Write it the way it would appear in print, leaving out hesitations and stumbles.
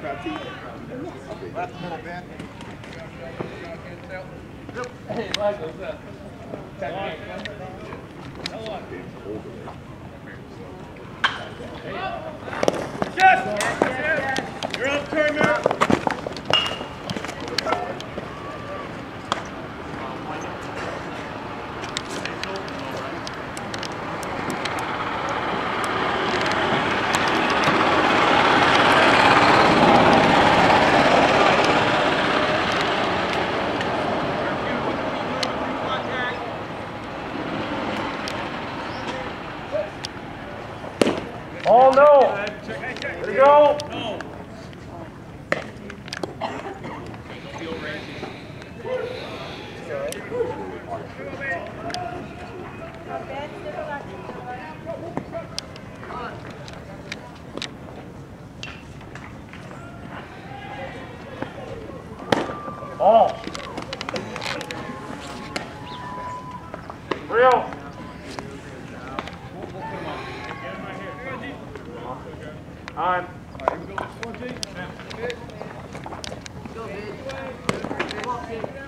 Last minute, Ben. Hey, Mike, what's up? Yes! You're up, Turner! Oh no! There you go! No. Oh! Real! On. Go,